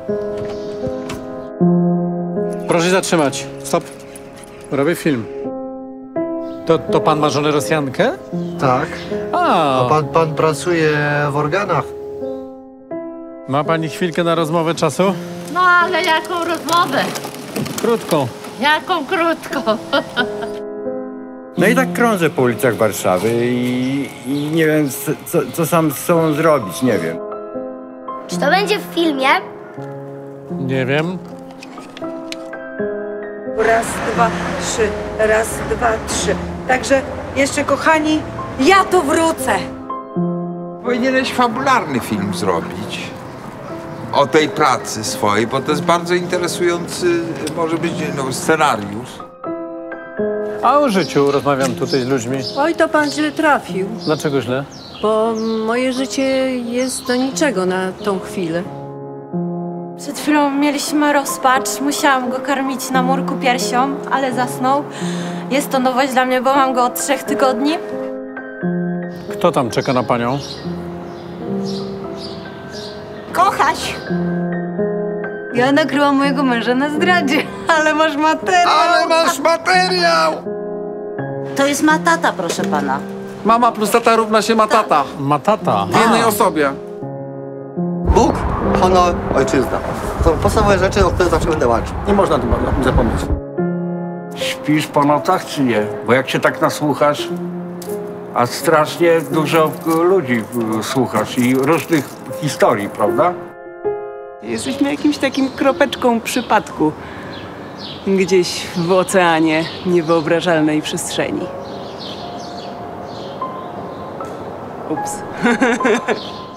Proszę zatrzymać. Stop. Robię film. To pan ma żonę Rosjankę? Tak. A, A pan pracuje w organach? ma pani chwilkę na rozmowę czasu? No ale jaką rozmowę? Krótką. Jaką krótką? No i tak krążę po ulicach Warszawy i nie wiem, co sam z sobą zrobić, nie wiem. Czy to będzie w filmie? Nie wiem. Raz, dwa, trzy. Raz, dwa, trzy. Także jeszcze, kochani, ja tu wrócę. Powinieneś fabularny film zrobić o tej pracy swojej, bo to jest bardzo interesujący, może być scenariusz. A o życiu rozmawiam tutaj z ludźmi. Oj, to pan źle trafił, Dlaczego źle? bo moje życie jest do niczego na tą chwilę. Przed chwilą mieliśmy rozpacz, musiałam go karmić na murku piersią, ale zasnął. Jest to nowość dla mnie, bo mam go od 3 tygodni. Kto tam czeka na panią? Kochaś! Ja nakryłam mojego męża na zdradzie, ale masz materiał! Ale masz materiał! To jest matata, proszę pana. Mama plus tata równa się matata. Matata. W jednej osobie. Bóg, honor, ojczyzna. To podstawowe rzeczy, o które zawsze będę walczył. Nie można o tym zapomnieć. Śpisz po nocach czy nie? Bo jak się tak nasłuchasz, a strasznie dużo ludzi słuchasz i różnych historii, prawda? Jesteśmy jakimś takim kropeczką przypadku. Gdzieś w oceanie niewyobrażalnej przestrzeni. Ups.